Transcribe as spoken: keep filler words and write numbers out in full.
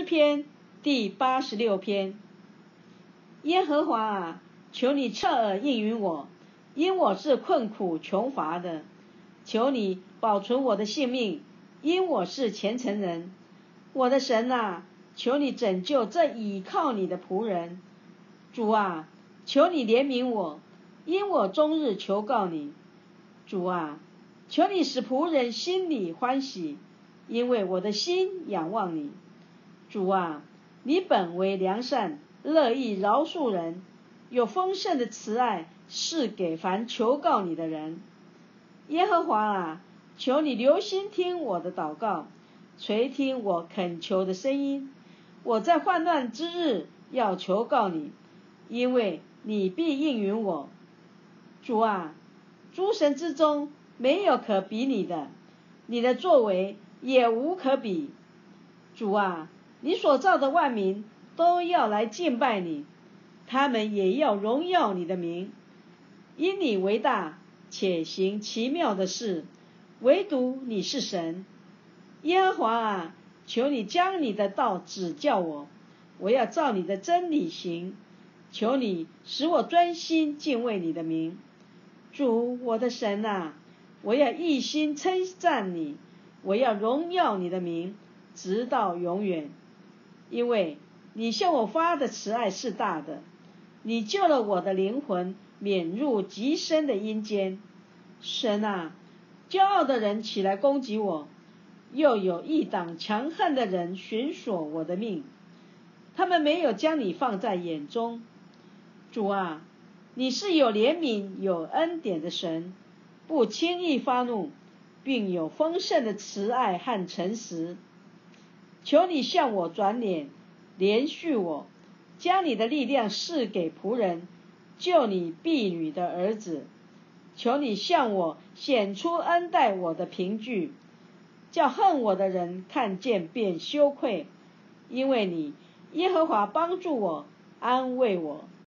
诗篇第八十六篇。耶和华啊，求你侧耳应允我，因我是困苦穷乏的。求你保存我的性命，因我是虔诚人。我的神啊，求你拯救这倚靠你的仆人。主啊，求你怜悯我，因我终日求告你。主啊，求你使仆人心里欢喜，因为我的心仰望你。主啊，你本为良善，乐意饶恕人，有丰盛的慈爱是给凡求告你的人。耶和华啊，求你留心听我的祷告，垂听我恳求的声音。我在患难之日要求告你，因为你必应允我。主啊，诸神之中没有可比你的，你的作为也无可比。主啊，你所造的万民都要来敬拜你，他们也要荣耀你的名，因你为大，且行奇妙的事，唯独你是神。耶和华啊，求你将你的道指教我，我要照你的真理行。求你使我专心敬畏你的名。主我的神啊，我要一心称赞你，我要荣耀你的名，直到永远。因为你向我发的慈爱是大的，你救了我的灵魂，免入极深的阴间。神啊，骄傲的人起来攻击我，又有一党强横的人寻索我的命，他们没有将你放在眼中。主啊，你是有怜悯有恩典的神，不轻易发怒，并有丰盛的慈爱和诚实。求你向我转脸，怜恤我，将你的力量赐给仆人，救你婢女的儿子。求你向我显出恩待我的凭据，叫恨我的人看见便羞愧。因为你耶和华帮助我，安慰我。